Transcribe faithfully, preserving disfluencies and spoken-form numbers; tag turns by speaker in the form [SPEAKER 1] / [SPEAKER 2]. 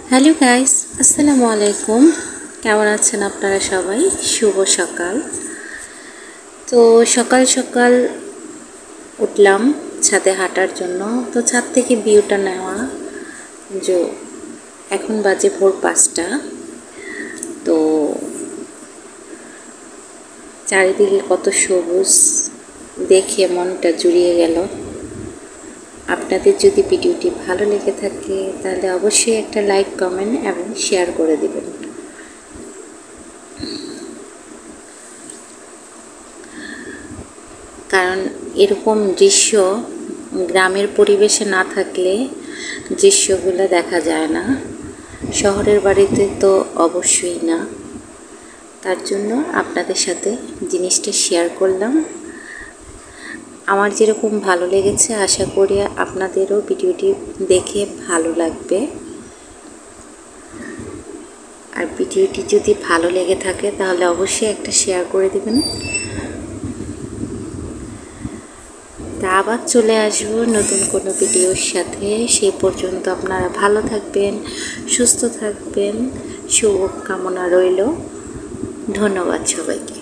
[SPEAKER 1] Hello guys, আসসালামু আলাইকুম। কেমন আছেন আপনারা সবাই? শুভ সকাল। তো সকাল সকাল উঠলাম ছাদে হাঁটার জন্য। তো ছাদ থেকে ভিউটা নেওয়া, যে এখন বাজে ভোর পাঁচটা। তো চারিদিকে কত সবুজ দেখে মনটা জুড়িয়ে গেল। আপনাদের যদি ভিডিওটি ভালো লেগে থাকে তাহলে অবশ্যই একটা লাইক, কমেন্ট এবং শেয়ার করে দিবেন। কারণ এরকম দৃশ্য গ্রামের পরিবেশে না থাকলে দৃশ্যগুলো দেখা যায় না, শহরের বাড়িতে তো অবশ্যই না। তার জন্য আপনাদের সাথে জিনিসটা শেয়ার করলাম। আমার যেরকম ভালো লেগেছে, আশা করি আপনাদেরও ভিডিওটি দেখে ভালো লাগবে। আর ভিডিওটি যদি ভালো লেগে থাকে তাহলে অবশ্যই একটা শেয়ার করে দিবেন। তা আবার চলে আসবো নতুন কোনো ভিডিওর সাথে। সেই পর্যন্ত আপনারা ভালো থাকবেন, সুস্থ থাকবেন, শুভ কামনা রইল। ধন্যবাদ সবাইকে।